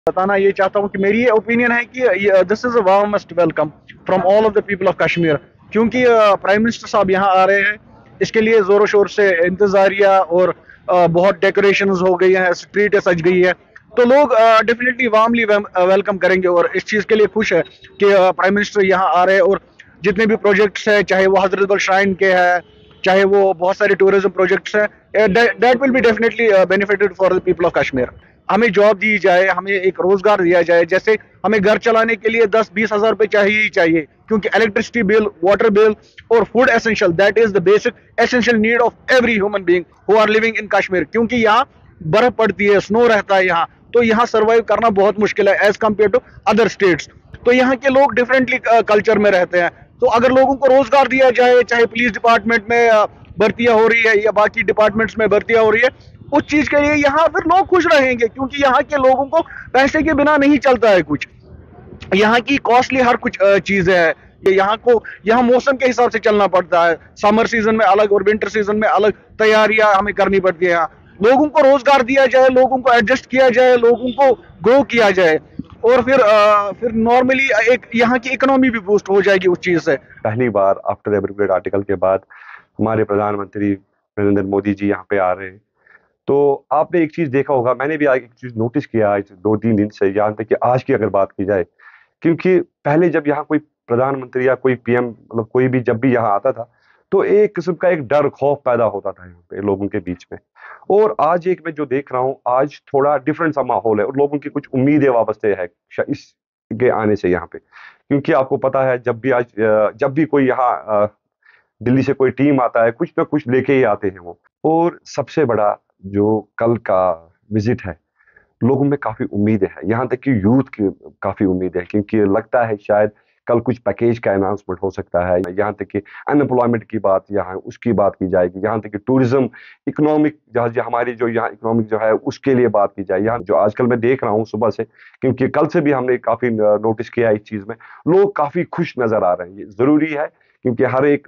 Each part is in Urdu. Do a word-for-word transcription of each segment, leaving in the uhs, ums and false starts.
بتانا یہ چاہتا ہوں کہ میری یہ اوپینین ہے کہ this is a warmest welcome from all of the people of Kashmir, کیونکہ پرائم منسٹر صاحب یہاں آ رہے ہیں، اس کے لیے زور و شور سے انتظاریہ اور بہت ڈیکوریشنز ہو گئی ہیں، اسٹریٹ سج گئی ہے، تو لوگ ڈیفینیٹلی وارملی ویلکم کریں گے اور اس چیز کے لیے خوش ہے کہ پرائم منسٹر یہاں آ رہے ہیں، اور جتنے بھی پروجیکٹس ہیں، چاہے وہ حضرت بل شرائن کے ہیں، چاہے وہ بہت سارے ٹورزم پروجیکٹس ہیں، that will be definitely benefited for the people of Kashmir. ہمیں جاب دی جائے، ہمیں ایک روزگار دیا جائے، جیسے ہمیں گھر چلانے کے لیے دس بیس ہزار روپے چاہیے ہی چاہیے، کیونکہ الیکٹرسٹی بل، واٹر بل اور food essential, that is the basic essential need of every human being who are living in Kashmir, کیونکہ یہاں برف پڑتی ہے، سنو رہتا ہے یہاں، تو یہاں سروائیو کرنا بہت مشکل ہے as compare to other states, تو یہاں کے لوگ ڈفرینٹلی کلچر میں رہتے ہیں، تو اگر لوگوں کو روزگار دیا جائے، چاہے پولیس ڈپارٹمنٹ میں بھرتیاں ہو رہی ہے یا باقی ڈپارٹمنٹس میں بھرتیاں ہو رہی ہے، اس چیز کے لیے یہاں پھر لوگ خوش رہیں گے، کیونکہ یہاں کے لوگوں کو پیسے کے بنا نہیں چلتا ہے کچھ، یہاں کی کاسٹلی ہر کچھ چیزیں ہیں، یہاں کو یہاں موسم کے حساب سے چلنا پڑتا ہے، سمر سیزن میں الگ اور ونٹر سیزن میں الگ تیاریاں ہمیں کرنی پڑتی ہیں، لوگوں کو روزگار دیا جائے، لوگوں کو ایڈجسٹ کیا جائے، لوگوں کو گرو کیا جائے، اور پھر پھر نارملی ایک یہاں کی اکنامی بھی بوسٹ ہو جائے گی اس چیز سے۔ پہلی بار آفٹر ایبروگیٹ آرٹیکل کے بعد ہمارے پردھان منتری نریندر مودی جی یہاں پہ آ رہے ہیں، تو آپ نے ایک چیز دیکھا ہوگا، میں نے بھی ایک چیز نوٹس کیا آج دو تین دن سے، یہاں تک کہ آج کی اگر بات کی جائے، کیونکہ پہلے جب یہاں کوئی پردھان منتری یا کوئی پی ایم مطلب کوئی بھی جب بھی یہاں آتا تھا تو ایک قسم کا ایک ڈر خوف پیدا ہوتا تھا یہاں پہ لوگوں کے بیچ میں، اور آج ایک میں جو دیکھ رہا ہوں آج تھوڑا ڈفرینٹ سا ماحول ہے، اور لوگوں کی کچھ امیدیں وابستہ ہے اس کے آنے سے یہاں پہ، کیونکہ آپ کو پتا ہے جب بھی آج جب بھی کوئی یہاں دلی سے کوئی ٹیم آتا ہے کچھ نہ کچھ لے کے ہی آتے ہیں وہ، اور سب سے بڑا جو کل کا وزٹ ہے لوگوں میں کافی امید ہے، یہاں تک کہ یوتھ کی کافی امید ہے، کیونکہ لگتا ہے شاید کل کچھ پیکیج کا اناؤنسمنٹ ہو سکتا ہے، یہاں تک کہ ان امپلائمنٹ کی بات یہاں اس کی بات کی جائے گی، یہاں تک کہ ٹورزم اکنامک جو ہماری جو یہاں اکنامک جو ہے اس کے لیے بات کی جائے، یہاں جو آج کل میں دیکھ رہا ہوں صبح سے، کیونکہ کل سے بھی ہم نے کافی نوٹس کیا اس چیز میں، لوگ کافی خوش نظر آ رہے ہیں، یہ ضروری ہے کیونکہ ہر ایک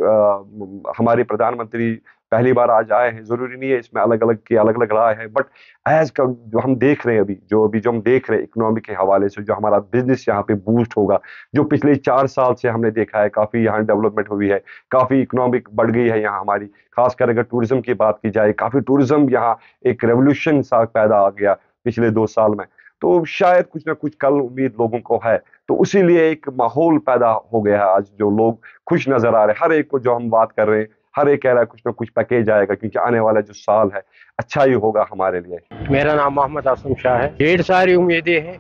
ہمارے پردھان منتری پہلی بار آج آئے ہیں، ضروری نہیں ہے اس میں الگ الگ کی الگ الگ رائے ہے، بٹ ایز کا جو ہم دیکھ رہے ہیں ابھی جو ابھی جو ہم دیکھ رہے ہیں اکنامی کے حوالے سے جو ہمارا بزنس یہاں پہ بوسٹ ہوگا، جو پچھلے چار سال سے ہم نے دیکھا ہے کافی یہاں ڈیولپمنٹ ہوئی ہے، کافی اکنامک بڑھ گئی ہے یہاں ہماری، خاص کر اگر ٹورزم کی بات کی جائے کافی ٹورزم یہاں ایک ریولوشن سا پیدا آ گیا پچھلے دو سال میں، تو شاید کچھ نہ کچھ کل امید لوگوں کو ہے، تو اسی لیے ایک ماحول پیدا ہو گیا ہے آج، جو لوگ خوش نظر آ رہے ہیں، ہر ایک کو جو ہم بات کر رہے ہیں ہر ایک کہہ رہا ہے کچھ نہ کچھ پیکیج آئے گا، کیونکہ آنے والا جو سال ہے اچھا ہی ہوگا ہمارے لیے۔ میرا نام محمد اسلم شاہ ہے، ڈھیر ساری امیدیں ہیں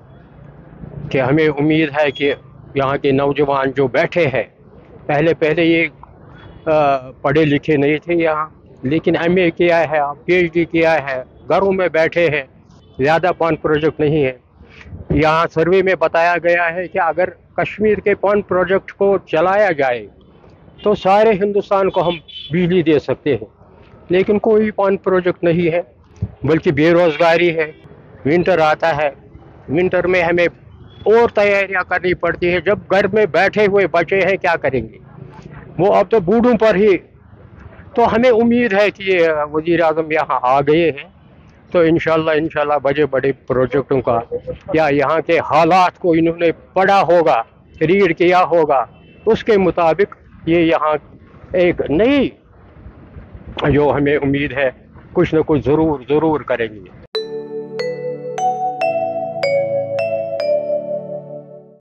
کہ ہمیں امید ہے کہ یہاں کے نوجوان جو بیٹھے ہیں، پہلے پہلے یہ پڑھے لکھے نہیں تھے یہاں، لیکن ایم اے کیا ہے، پی ایچ ڈی کیا ہے، گھروں میں بیٹھے ہیں، زیادہ پان پروجیکٹ نہیں ہے، یہاں سروے میں بتایا گیا ہے کہ اگر کشمیر کے پان پروجیکٹ کو چلایا جائے تو سارے ہندوستان کو ہم بجلی دے سکتے ہیں، لیکن کوئی پان پروجیکٹ نہیں ہے، بلکہ بے روزگاری ہے، ونٹر آتا ہے، ونٹر میں ہمیں اور تیاریاں کرنی پڑتی ہے، جب گھر میں بیٹھے ہوئے بچے ہیں کیا کریں گے، وہ اب تو بوڑھوں پر ہی، تو ہمیں امید ہے کہ یہ وزیر اعظم یہاں آ گئے ہیں تو انشاءاللہ انشاءاللہ بڑے بڑے پروجیکٹوں کا یا یہاں کے حالات کو انہوں نے پڑھا ہوگا، ریڈ کیا ہوگا، اس کے مطابق یہ یہاں ایک نئی جو ہمیں امید ہے کچھ نہ کچھ ضرور ضرور کریں گے۔